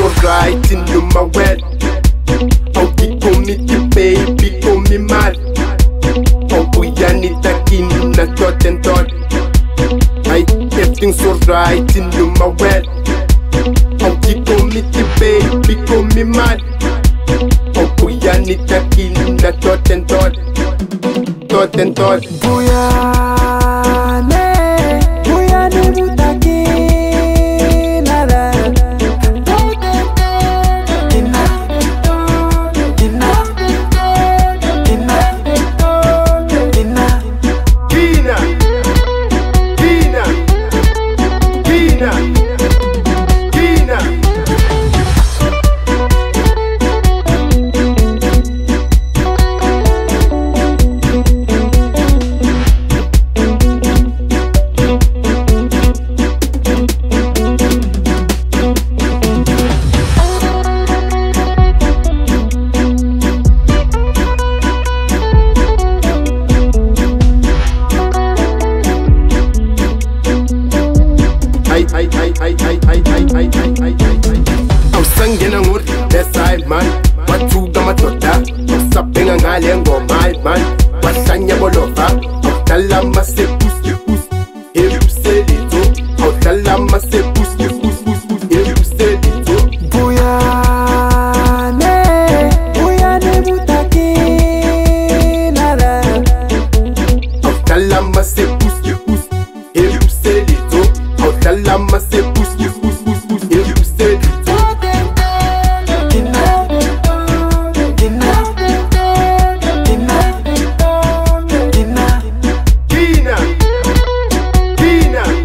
alright in my well. Au pico mi tipe, pico mi mal. Au buyani takin na tot and tot. Ay, everything's alright in my well. Au pico mi tipe, pico mi mal. Au buyani takin na tot and tot. Tot and tot. Buyane butaki nada. Au sangue na nguri dessa man. Watuga matota sapenga ngale ngoma man. Wasanya bolova talama se pus pus. Eu sei lito au talama se pus pus pus. Eu sei lito. Buyane butaki nada. Au talama se pus pus. Eu sei lito au talama se pus pus. Eu sei lito.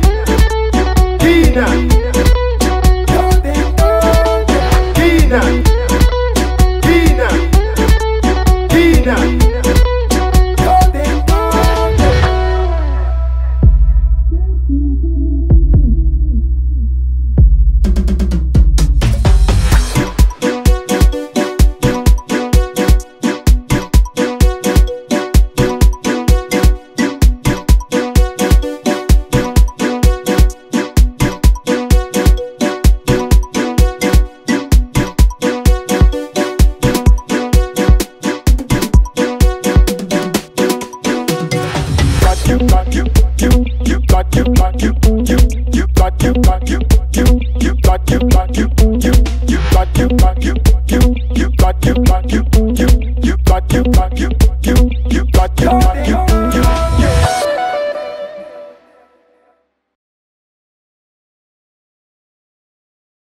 Kina